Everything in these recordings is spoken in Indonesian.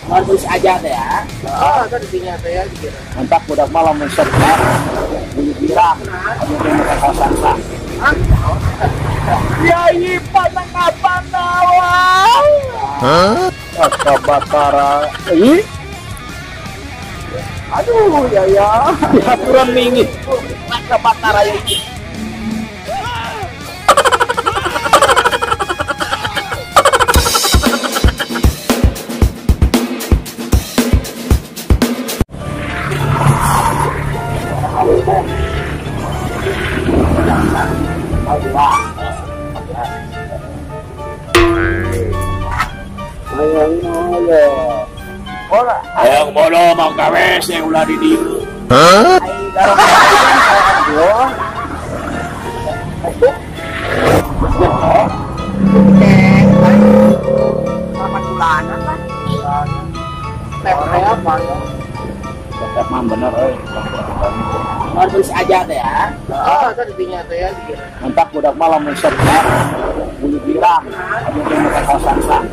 Harus aja teh ya. Oh, kan dinya teh ya dikira. Mantap budak malam mensetnya. Bunyi birang. Anu teh kawasan sang. Yai Panangapanawa. Hah? Batara. Ih. Aduh, ya. Aturan mingit. Batara ya. Yang bodoh mau kawes yang ulah di dia. Hah? Tetap mah bener harus aja teh ya. Oh, kan dinya teh ya dikira. Mantap budak malam mensetnya. Bunyi birang. Anu teh kawasan sang.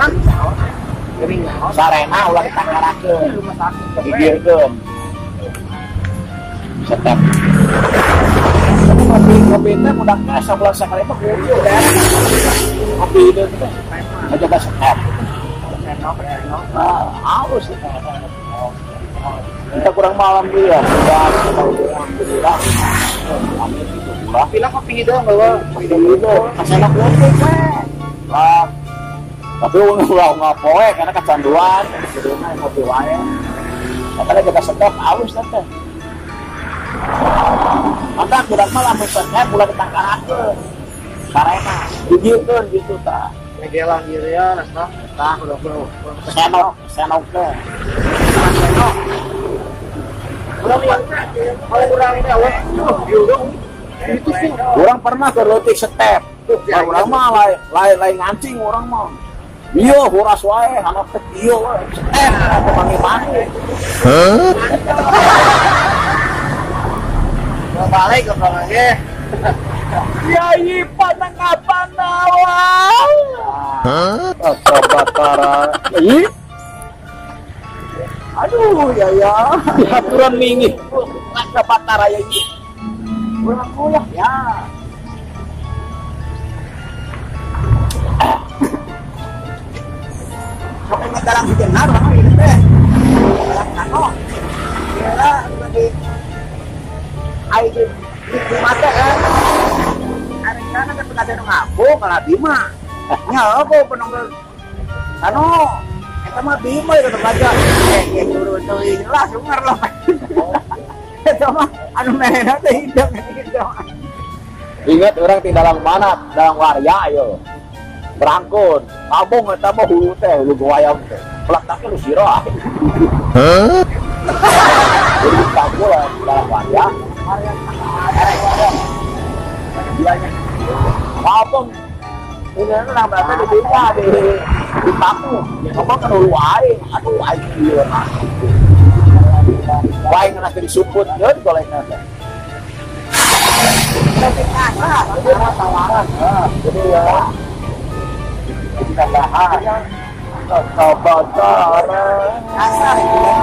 Sarena ulah ditangkarakeun. Digirkeun. Setep. Kopi teh budakna sabelah sakali mah kudu dah. Kopi itu teh. Aja ka setep. Harus. Kita kurang malam dia. Bilang kopi itu bahwa itu kasana kopi teh. Lah tapi nggak poe karena kecanduan jadinya kopi wae makanya kita sedap halus teh maka budak malam misalnya bulan ditangkarakeun sarena digieun gitu tah ngegelang gitu ya nasna tah udah senok teh udah lihat kalau kurang ini awet itu sih orang pernah ke leutik step orang mah lain ngancing orang mah iya huras wae anak teh iya wae kemangi-mangi hah balik ke belakang Yai Panangapanawa. Hah? Batara. Ih. Aduh, ya. Aturan mingit. Batara ya. Urang kulah ya. Sampai dalam sejenar orang ini teh. Kano. Ya, lagi ai di mata kan. Ada kana kan pengajar ngapo kana Bima. Nya apa penonton. Kano, eta mah Bima itu baca. Ya turun deui jelas unger loh. Eta mah anu menehna teh hidung gitu. Ingat orang di dalam mana? Dalam warya ayo. Berangkut, tabung eta mah hulu teh, hulu goyang teh. Pelaktaknya lu sirah. Hah? Jadi tabung lah dalam warya. Tabung. Ini nambah teh di bingka di tabung. Apa kan hulu aing, aduh aing ieu. Baik nanti disuput deun golekna teh. Tawaran. Jadi ya. Kita bahas Batara asal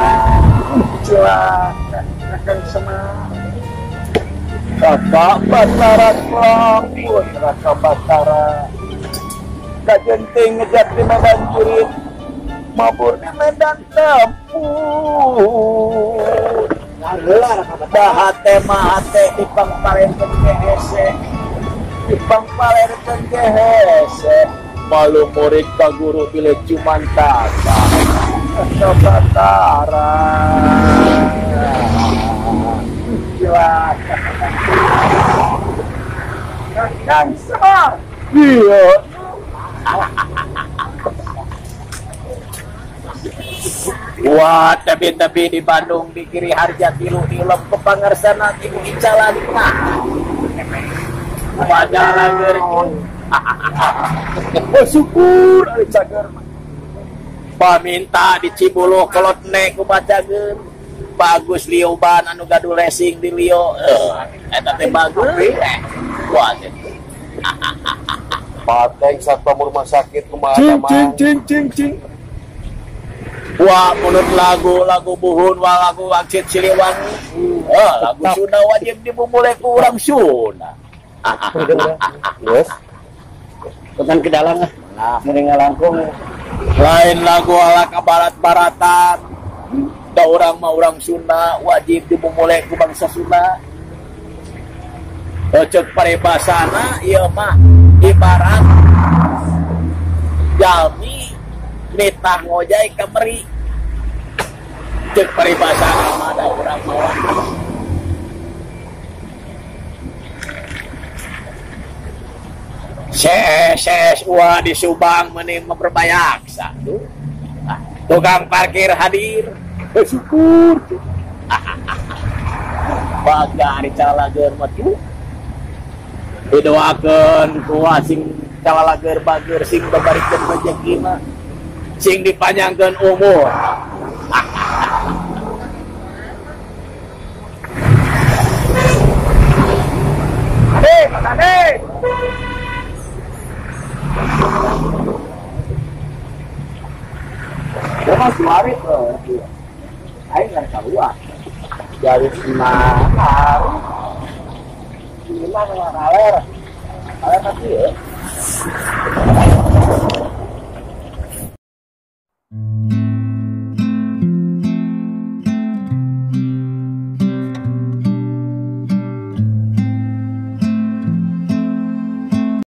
jelas akan semua Kakak Batara kelambut Raka Batara gak genting ngejat di medan jurit mabur di medan tempur bahate mahate di pangpalerkan gehese di pangpalerkan gehese malu murid ka guru bila cuman tata Batara jelas yang semua iya wah tapi di Bandung di kiri harja tilu ilem kepangarsana tilu icalan padahal gerjun syukur ari cager paminta di Cibuluh kolotne ku bacageun bagus lioban anu gaduh racing di Lio eta teh bagus wah Pateng satpam rumah sakit kumaha cing Wah, menurut lagu buhun, lagu Wangsit Siliwangi. Lagu Sunda wajib dimulai ku urang Sunda. Yes. Tekan ke dalam lah. Mending langkung. Lain lagu ala kabarat-baratan. Da orang mah orang Sunda wajib dimulai ku bangsa Sunda. Cek paribasana ieu mah ibarat jalmi nitah ngojay kameri. Cek paribasana mah da urang mah ses di Subang meni memperbayaksa tuh. Tukang parkir hadir bersyukur baga dicalageun mah tuh didoakeun ku sing calalageun bager sing babarikeun rezeki mah sing dipanjangkeun umur. Ade. Jangan suarit loh. Aing kan keluar. Jadi mana? Gimana ngaler? Ngaler tapi ya.